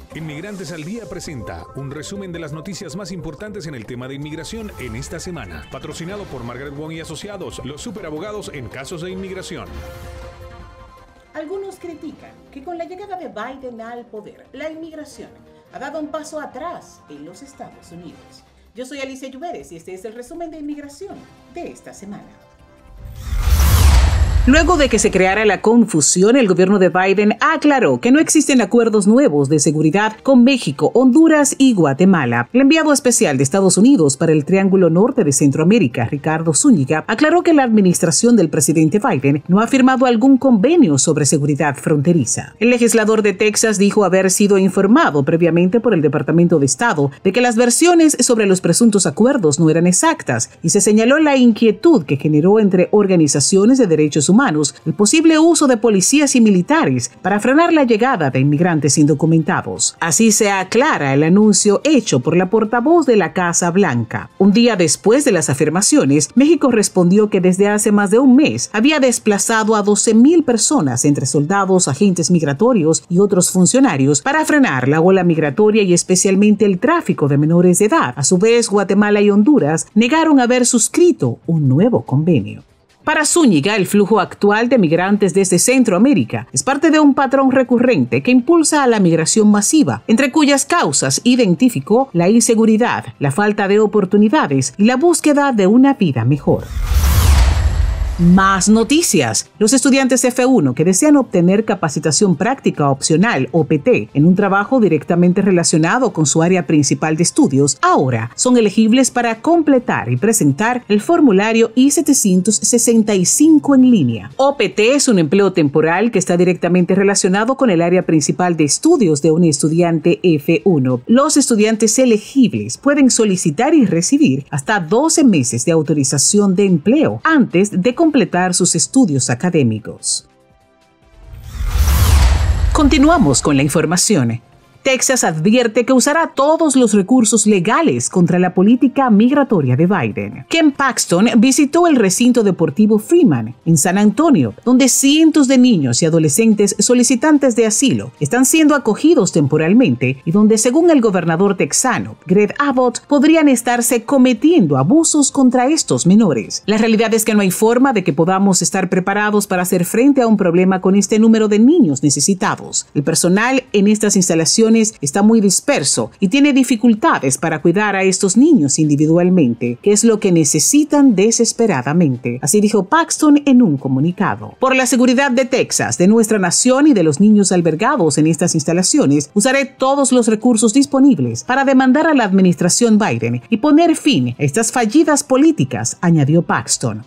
Inmigrantes al Día presenta un resumen de las noticias más importantes en el tema de inmigración en esta semana. Patrocinado por Margaret Wong y Asociados, los superabogados en casos de inmigración. Algunos critican que con la llegada de Biden al poder, la inmigración ha dado un paso atrás en los Estados Unidos. Yo soy Alicia Lluveres y este es el resumen de inmigración de esta semana. Luego de que se creara la confusión, el gobierno de Biden aclaró que no existen acuerdos nuevos de seguridad con México, Honduras y Guatemala. El enviado especial de Estados Unidos para el Triángulo Norte de Centroamérica, Ricardo Zúñiga, aclaró que la administración del presidente Biden no ha firmado algún convenio sobre seguridad fronteriza. El legislador de Texas dijo haber sido informado previamente por el Departamento de Estado de que las versiones sobre los presuntos acuerdos no eran exactas y se señaló la inquietud que generó entre organizaciones de derechos humanos el posible uso de policías y militares para frenar la llegada de inmigrantes indocumentados. Así se aclara el anuncio hecho por la portavoz de la Casa Blanca. Un día después de las afirmaciones, México respondió que desde hace más de un mes había desplazado a 12,000 personas entre soldados, agentes migratorios y otros funcionarios para frenar la ola migratoria y especialmente el tráfico de menores de edad. A su vez, Guatemala y Honduras negaron haber suscrito un nuevo convenio. Para Zúñiga, el flujo actual de migrantes desde Centroamérica es parte de un patrón recurrente que impulsa a la migración masiva, entre cuyas causas identificó la inseguridad, la falta de oportunidades y la búsqueda de una vida mejor. Más noticias. Los estudiantes F1 que desean obtener capacitación práctica opcional OPT en un trabajo directamente relacionado con su área principal de estudios, ahora son elegibles para completar y presentar el formulario I-765 en línea. OPT es un empleo temporal que está directamente relacionado con el área principal de estudios de un estudiante F1. Los estudiantes elegibles pueden solicitar y recibir hasta 12 meses de autorización de empleo antes de completar sus estudios académicos. Continuamos con la información. Texas advierte que usará todos los recursos legales contra la política migratoria de Biden. Ken Paxton visitó el recinto deportivo Freeman en San Antonio, donde cientos de niños y adolescentes solicitantes de asilo están siendo acogidos temporalmente y donde, según el gobernador texano, Greg Abbott, podrían estarse cometiendo abusos contra estos menores. La realidad es que no hay forma de que podamos estar preparados para hacer frente a un problema con este número de niños necesitados. El personal en estas instalaciones está muy disperso y tiene dificultades para cuidar a estos niños individualmente, que es lo que necesitan desesperadamente. Así dijo Paxton en un comunicado. Por la seguridad de Texas, de nuestra nación y de los niños albergados en estas instalaciones, usaré todos los recursos disponibles para demandar a la administración Biden y poner fin a estas fallidas políticas, añadió Paxton.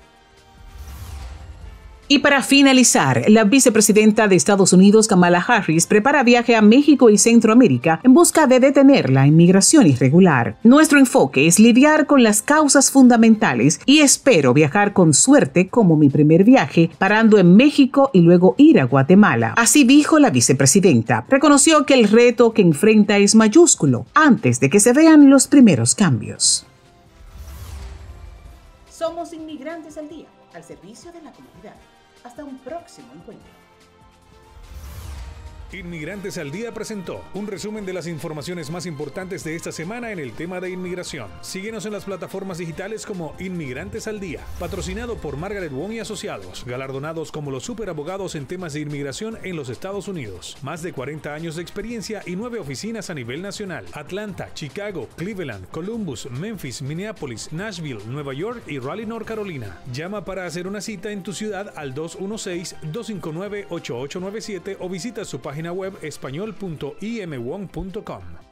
Y para finalizar, la vicepresidenta de Estados Unidos, Kamala Harris, prepara viaje a México y Centroamérica en busca de detener la inmigración irregular. Nuestro enfoque es lidiar con las causas fundamentales y espero viajar con suerte como mi primer viaje, parando en México y luego ir a Guatemala. Así dijo la vicepresidenta. Reconoció que el reto que enfrenta es mayúsculo antes de que se vean los primeros cambios. Somos Inmigrantes al Día, al servicio de la comunidad. Hasta un próximo encuentro. Inmigrantes al Día presentó un resumen de las informaciones más importantes de esta semana en el tema de inmigración. Síguenos en las plataformas digitales como Inmigrantes al Día, patrocinado por Margaret Wong y Asociados, galardonados como los superabogados en temas de inmigración en los Estados Unidos. Más de 40 años de experiencia y 9 oficinas a nivel nacional. Atlanta, Chicago, Cleveland, Columbus, Memphis, Minneapolis, Nashville, Nueva York y Raleigh, North Carolina. Llama para hacer una cita en tu ciudad al 216-259-8897 o visita su página web español.imwong.com.